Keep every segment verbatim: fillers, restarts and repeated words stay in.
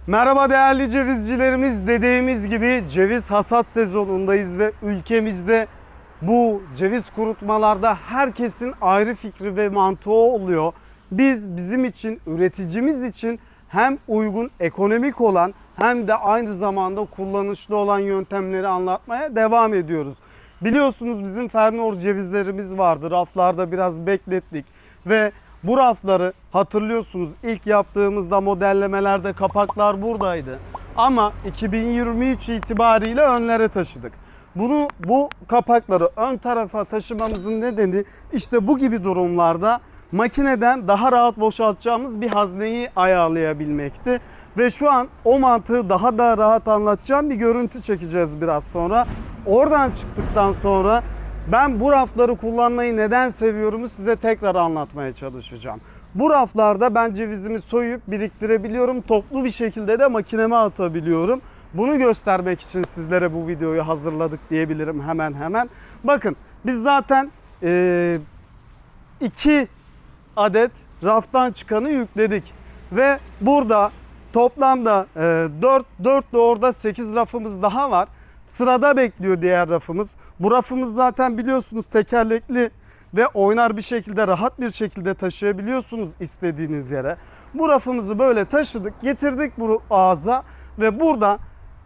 Merhaba değerli cevizcilerimiz, dediğimiz gibi ceviz hasat sezonundayız ve ülkemizde bu ceviz kurutmalarda herkesin ayrı fikri ve mantığı oluyor. Biz bizim için, üreticimiz için hem uygun, ekonomik olan hem de aynı zamanda kullanışlı olan yöntemleri anlatmaya devam ediyoruz. Biliyorsunuz bizim Fernor cevizlerimiz vardı. Raflarda biraz beklettik ve bu rafları hatırlıyorsunuz ilk yaptığımızda modellemelerde kapaklar buradaydı. Ama iki bin yirmi üç itibariyle önlere taşıdık. Bunu bu kapakları ön tarafa taşımamızın nedeni işte bu gibi durumlarda makineden daha rahat boşaltacağımız bir hazneyi ayarlayabilmekti. Ve şu an o mantığı daha da rahat anlatacağım bir görüntü çekeceğiz biraz sonra. Oradan çıktıktan sonra ben bu rafları kullanmayı neden seviyorumu size tekrar anlatmaya çalışacağım. Bu raflarda ben cevizimi soyup biriktirebiliyorum. Toplu bir şekilde de makineme atabiliyorum. Bunu göstermek için sizlere bu videoyu hazırladık diyebilirim hemen hemen. Bakın biz zaten e, iki adet raftan çıkanı yükledik. Ve burada toplamda e, dört, dört de orada sekiz rafımız daha var. Sırada bekliyor diğer rafımız. Bu rafımız zaten biliyorsunuz tekerlekli ve oynar bir şekilde, rahat bir şekilde taşıyabiliyorsunuz istediğiniz yere. Bu rafımızı böyle taşıdık, getirdik bu ağza ve burada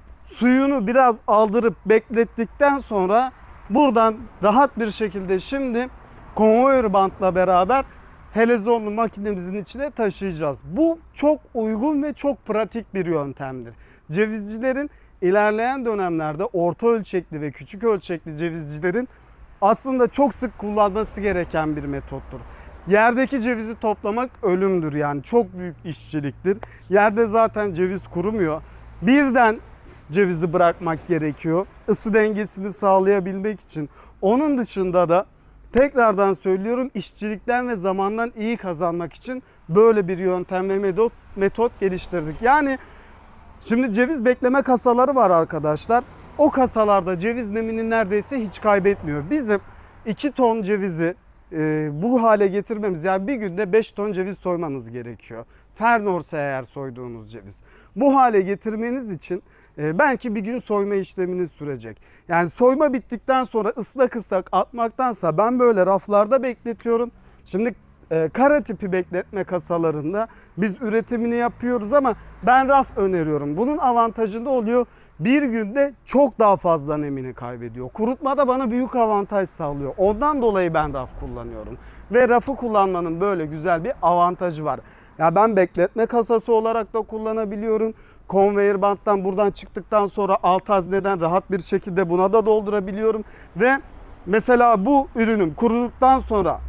suyunu biraz aldırıp beklettikten sonra buradan rahat bir şekilde şimdi konvoyör bantla beraber helezonlu makinemizin içine taşıyacağız. Bu çok uygun ve çok pratik bir yöntemdir. Cevizcilerin İlerleyen dönemlerde orta ölçekli ve küçük ölçekli cevizcilerin aslında çok sık kullanması gereken bir metottur. Yerdeki cevizi toplamak ölümdür, yani çok büyük işçiliktir. Yerde zaten ceviz kurumuyor. Birden cevizi bırakmak gerekiyor ısı dengesini sağlayabilmek için. Onun dışında da tekrardan söylüyorum, işçilikten ve zamandan iyi kazanmak için böyle bir yöntem ve metot, metot geliştirdik. Yani şimdi ceviz bekleme kasaları var arkadaşlar. O kasalarda ceviz nemini neredeyse hiç kaybetmiyor. Bizim iki ton cevizi e, bu hale getirmemiz, yani bir günde beş ton ceviz soymanız gerekiyor. Fernor'sa eğer soyduğunuz ceviz. Bu hale getirmeniz için e, belki bir gün soyma işleminiz sürecek. Yani soyma bittikten sonra ıslak ıslak atmaktansa ben böyle raflarda bekletiyorum. Şimdi E, kara tipi bekletme kasalarında biz üretimini yapıyoruz ama ben raf öneriyorum. Bunun avantajında oluyor, bir günde çok daha fazla nemini kaybediyor. Kurutmada bana büyük avantaj sağlıyor. Ondan dolayı ben raf kullanıyorum. Ve rafı kullanmanın böyle güzel bir avantajı var. Ya ben bekletme kasası olarak da kullanabiliyorum. Konveyör banttan buradan çıktıktan sonra alt hazneden rahat bir şekilde buna da doldurabiliyorum. Ve mesela bu ürünüm kuruduktan sonra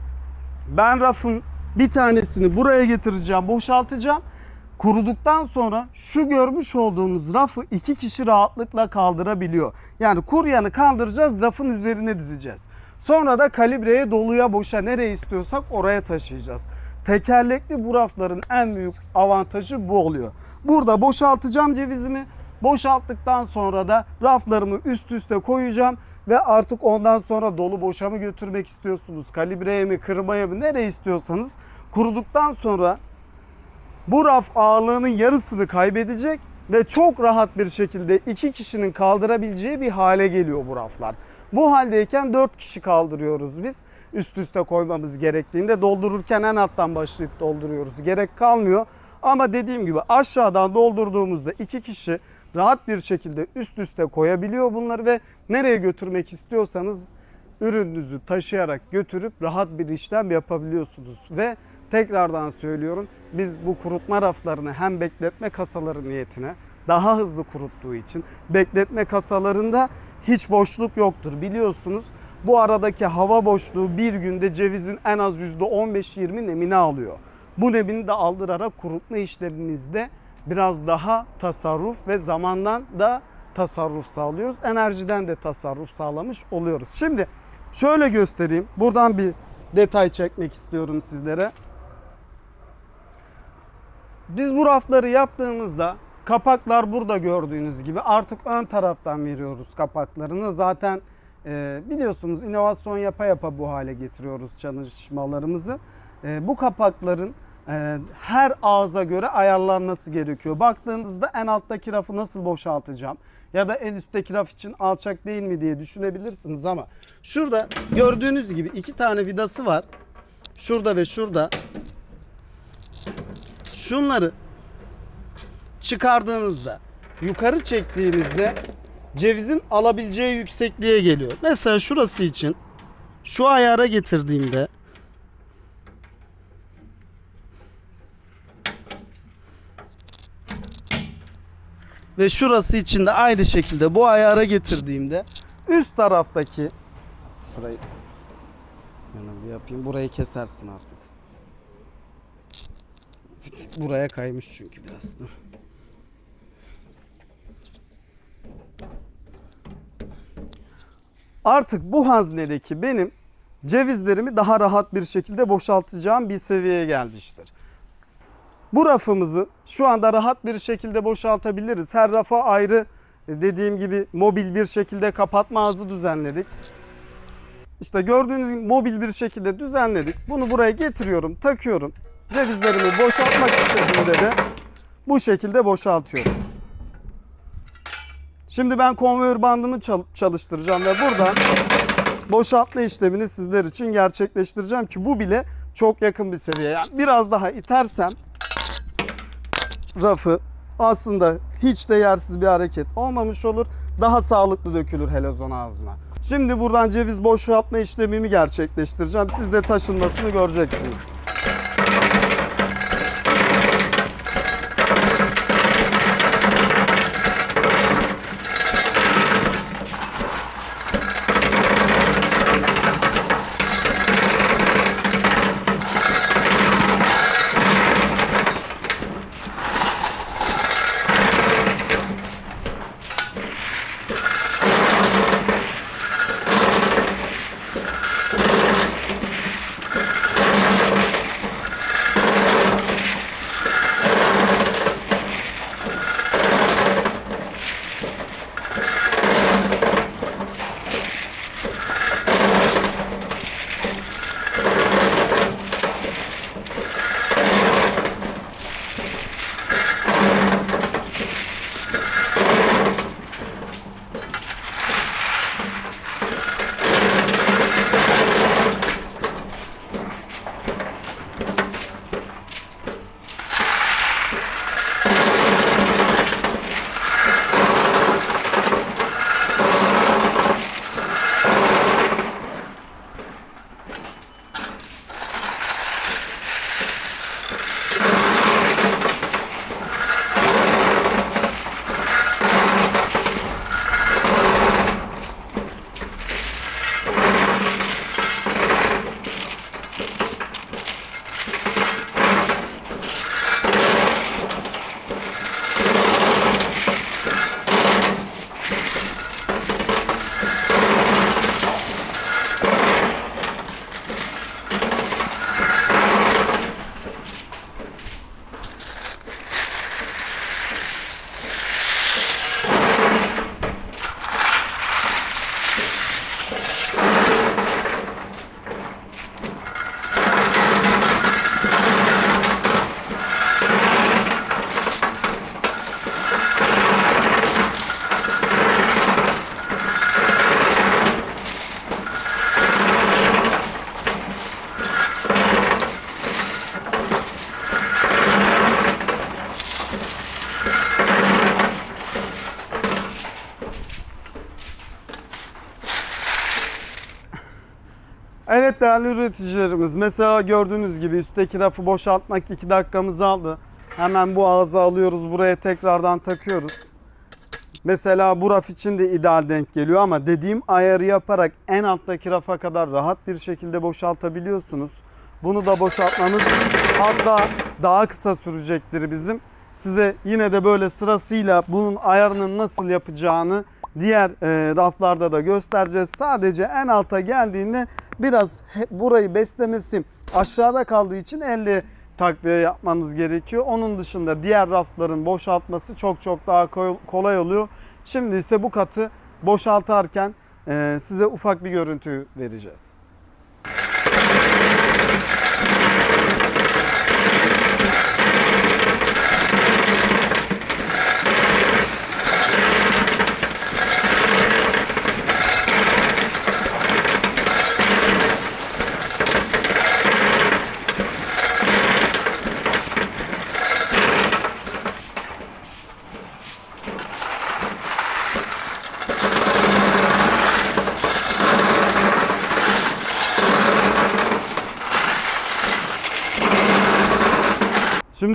ben rafın bir tanesini buraya getireceğim, boşaltacağım. Kuruduktan sonra şu görmüş olduğunuz rafı iki kişi rahatlıkla kaldırabiliyor. Yani kuryanı kaldıracağız, rafın üzerine dizeceğiz. Sonra da kalibreye, doluya, boşa nereye istiyorsak oraya taşıyacağız. Tekerlekli bu rafların en büyük avantajı bu oluyor. Burada boşaltacağım cevizimi. Boşalttıktan sonra da raflarımı üst üste koyacağım. Ve artık ondan sonra dolu boşa mı götürmek istiyorsunuz, kalibreye mi, kırmaya mı, nereye istiyorsanız, kuruduktan sonra bu raf ağırlığının yarısını kaybedecek ve çok rahat bir şekilde iki kişinin kaldırabileceği bir hale geliyor bu raflar. Bu haldeyken dört kişi kaldırıyoruz biz. Üst üste koymamız gerektiğinde doldururken en alttan başlayıp dolduruyoruz. Gerek kalmıyor. Ama dediğim gibi aşağıdan doldurduğumuzda iki kişi rahat bir şekilde üst üste koyabiliyor bunları ve nereye götürmek istiyorsanız ürününüzü taşıyarak götürüp rahat bir işlem yapabiliyorsunuz. Ve tekrardan söylüyorum, biz bu kurutma raflarını hem bekletme kasaları niyetine, daha hızlı kuruttuğu için, bekletme kasalarında hiç boşluk yoktur biliyorsunuz. Bu aradaki hava boşluğu bir günde cevizin en az yüzde on beş yirmi nemini alıyor. Bu nemini de aldırarak kurutma işleminizde biraz daha tasarruf ve zamandan da tasarruf sağlıyoruz. Enerjiden de tasarruf sağlamış oluyoruz. Şimdi şöyle göstereyim. Buradan bir detay çekmek istiyorum sizlere. Biz bu rafları yaptığımızda kapaklar burada gördüğünüz gibi, artık ön taraftan veriyoruz kapaklarını. Zaten e, biliyorsunuz inovasyon yapa yapa bu hale getiriyoruz çalışmalarımızı. E, bu kapakların e, her ağza göre ayarlanması gerekiyor. Baktığınızda en alttaki rafı nasıl boşaltacağım ya da en üstteki raf için alçak değil mi diye düşünebilirsiniz ama şurada gördüğünüz gibi iki tane vidası var. Şurada ve şurada. Şunları çıkardığınızda, yukarı çektiğinizde cevizin alabileceği yüksekliğe geliyor. Mesela şurası için şu ayara getirdiğimde ve şurası için de aynı şekilde bu ayara getirdiğimde üst taraftaki şurayı yani bir yapayım, burayı kesersin artık. Buraya kaymış çünkü biraz da. Artık bu haznedeki benim cevizlerimi daha rahat bir şekilde boşaltacağım bir seviyeye gelmiştir. Bu rafımızı şu anda rahat bir şekilde boşaltabiliriz. Her rafa ayrı, dediğim gibi mobil bir şekilde kapatma ağzı düzenledik. İşte gördüğünüz gibi mobil bir şekilde düzenledik. Bunu buraya getiriyorum, takıyorum. Cevizlerimi boşaltmak istediğimde de bu şekilde boşaltıyoruz. Şimdi ben konveyör bandımı çalıştıracağım ve buradan boşaltma işlemini sizler için gerçekleştireceğim ki bu bile çok yakın bir seviye. Yani biraz daha itersem rafı aslında hiç de yersiz bir hareket olmamış olur. Daha sağlıklı dökülür helezon ağzına. Şimdi buradan ceviz boşaltma işlemimi gerçekleştireceğim. Siz de taşınmasını göreceksiniz. Evet değerli üreticilerimiz, mesela gördüğünüz gibi üstteki rafı boşaltmak iki dakikamızı aldı. Hemen bu ağzı alıyoruz, buraya tekrardan takıyoruz. Mesela bu raf için de ideal denk geliyor ama dediğim ayarı yaparak en alttaki rafa kadar rahat bir şekilde boşaltabiliyorsunuz. Bunu da boşaltmamız hatta daha kısa sürecektir bizim. Size yine de böyle sırasıyla bunun ayarının nasıl yapacağını diğer e, raflarda da göstereceğiz. Sadece en alta geldiğinde biraz burayı beslemesi aşağıda kaldığı için elle takviye yapmanız gerekiyor. Onun dışında diğer rafların boşaltması çok çok daha kolay oluyor. Şimdi ise bu katı boşaltarken e, size ufak bir görüntü vereceğiz.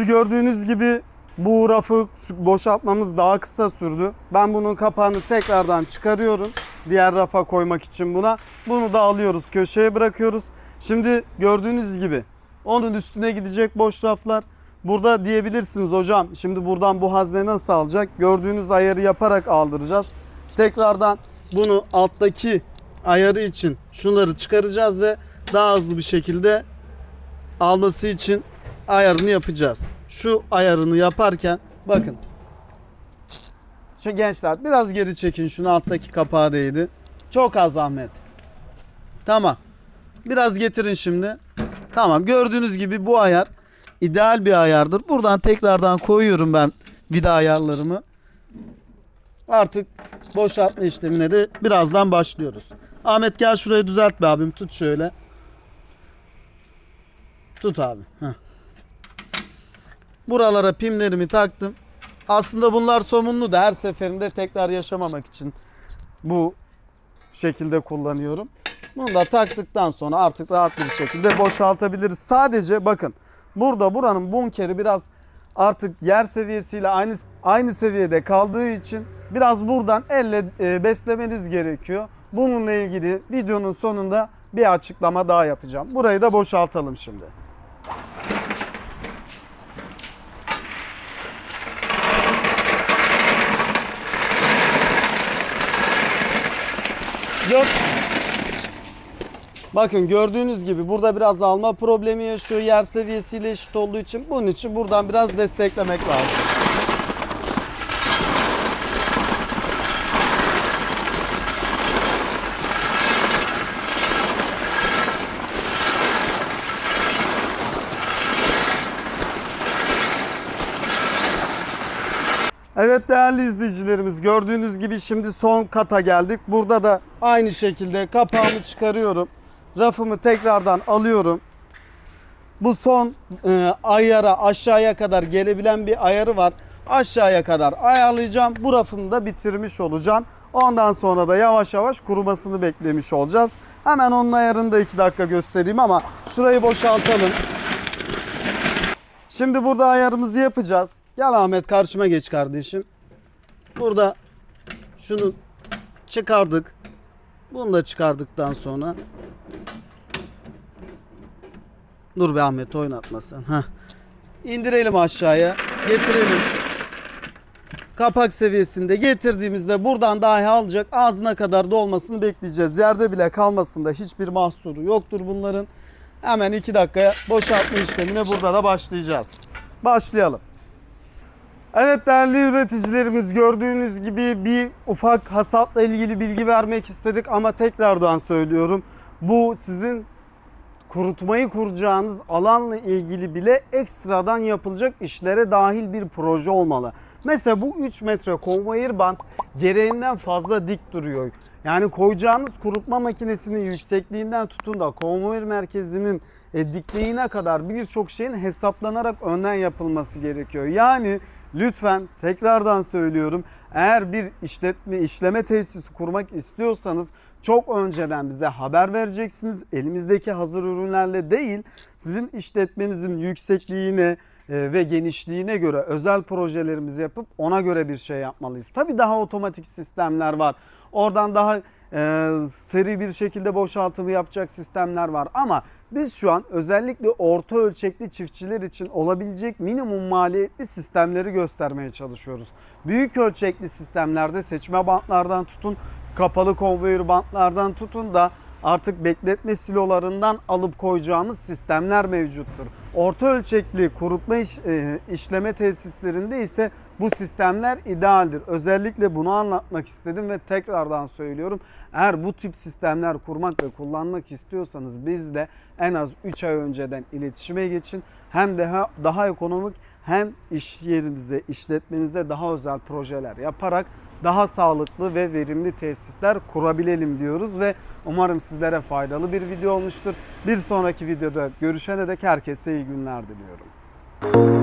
Şimdi gördüğünüz gibi bu rafı boşaltmamız daha kısa sürdü. Ben bunun kapağını tekrardan çıkarıyorum. Diğer rafa koymak için buna. Bunu da alıyoruz, köşeye bırakıyoruz. Şimdi gördüğünüz gibi onun üstüne gidecek boş raflar. Burada diyebilirsiniz hocam şimdi buradan bu hazne nasıl alacak? Gördüğünüz ayarı yaparak aldıracağız. Tekrardan bunu alttaki ayarı için şunları çıkaracağız ve daha hızlı bir şekilde alması için ayarını yapacağız. Şu ayarını yaparken bakın. Şu gençler biraz geri çekin, şunu alttaki kapağı değdi. Çok az zahmet. Tamam. Biraz getirin şimdi. Tamam, gördüğünüz gibi bu ayar ideal bir ayardır. Buradan tekrardan koyuyorum ben vida ayarlarımı. Artık boşaltma işlemine de birazdan başlıyoruz. Ahmet gel şurayı düzelt be abim. Tut şöyle. Tut abi. Heh. Buralara pimlerimi taktım. Aslında bunlar somunlu da her seferinde tekrar yaşamamak için bu şekilde kullanıyorum. Bunu da taktıktan sonra artık rahat bir şekilde boşaltabiliriz. Sadece bakın burada buranın bunkeri biraz artık yer seviyesiyle aynı aynı seviyede kaldığı için biraz buradan elle e, beslemeniz gerekiyor. Bununla ilgili videonun sonunda bir açıklama daha yapacağım. Burayı da boşaltalım şimdi. Yok. Bakın gördüğünüz gibi burada biraz alma problemi yaşıyor. Yer seviyesiyle eşit olduğu için bunun için buradan biraz desteklemek lazım. Evet değerli izleyicilerimiz, gördüğünüz gibi şimdi son kata geldik. Burada da aynı şekilde kapağımı çıkarıyorum. Rafımı tekrardan alıyorum. Bu son e, ayara aşağıya kadar gelebilen bir ayarı var. Aşağıya kadar ayarlayacağım. Bu rafımı da bitirmiş olacağım. Ondan sonra da yavaş yavaş kurumasını beklemiş olacağız. Hemen onun ayarını da iki dakika göstereyim ama şurayı boşaltalım. Şimdi burada ayarımızı yapacağız. Gel Ahmet karşıma geç kardeşim. Burada şunu çıkardık. Bunu da çıkardıktan sonra dur be Ahmet oynatmasın. Heh. İndirelim aşağıya. Getirelim. Kapak seviyesinde getirdiğimizde buradan dahi alacak. Ağzına kadar dolmasını bekleyeceğiz. Yerde bile kalmasında hiçbir mahsuru yoktur bunların. Hemen iki dakikaya boşaltma işlemine burada da başlayacağız. Başlayalım. Evet değerli üreticilerimiz, gördüğünüz gibi bir ufak hasatla ilgili bilgi vermek istedik ama tekrardan söylüyorum. Bu sizin kurutmayı kuracağınız alanla ilgili bile ekstradan yapılacak işlere dahil bir proje olmalı. Mesela bu üç metre konveyör bant gereğinden fazla dik duruyor. Yani koyacağınız kurutma makinesinin yüksekliğinden tutun da konveyör merkezinin e, dikliğine kadar birçok şeyin hesaplanarak önden yapılması gerekiyor. Yani lütfen tekrardan söylüyorum, eğer bir işletme işleme tesisi kurmak istiyorsanız çok önceden bize haber vereceksiniz. Elimizdeki hazır ürünlerle değil, sizin işletmenizin yüksekliğine ve genişliğine göre özel projelerimizi yapıp ona göre bir şey yapmalıyız. Tabii daha otomatik sistemler var. Oradan daha e, seri bir şekilde boşaltımı yapacak sistemler var. Ama biz şu an özellikle orta ölçekli çiftçiler için olabilecek minimum maliyetli sistemleri göstermeye çalışıyoruz. Büyük ölçekli sistemlerde seçme bantlardan tutun, kapalı konveyör bantlardan tutun da artık bekletme silolarından alıp koyacağımız sistemler mevcuttur. Orta ölçekli kurutma iş, e, işleme tesislerinde ise bu sistemler idealdir. Özellikle bunu anlatmak istedim ve tekrardan söylüyorum. Eğer bu tip sistemler kurmak ve kullanmak istiyorsanız bizle en az üç ay önceden iletişime geçin. Hem daha, daha ekonomik hem iş yerinize, işletmenize daha özel projeler yaparak daha sağlıklı ve verimli tesisler kurabilelim diyoruz ve umarım sizlere faydalı bir video olmuştur. Bir sonraki videoda görüşene dek herkese iyi günler diliyorum.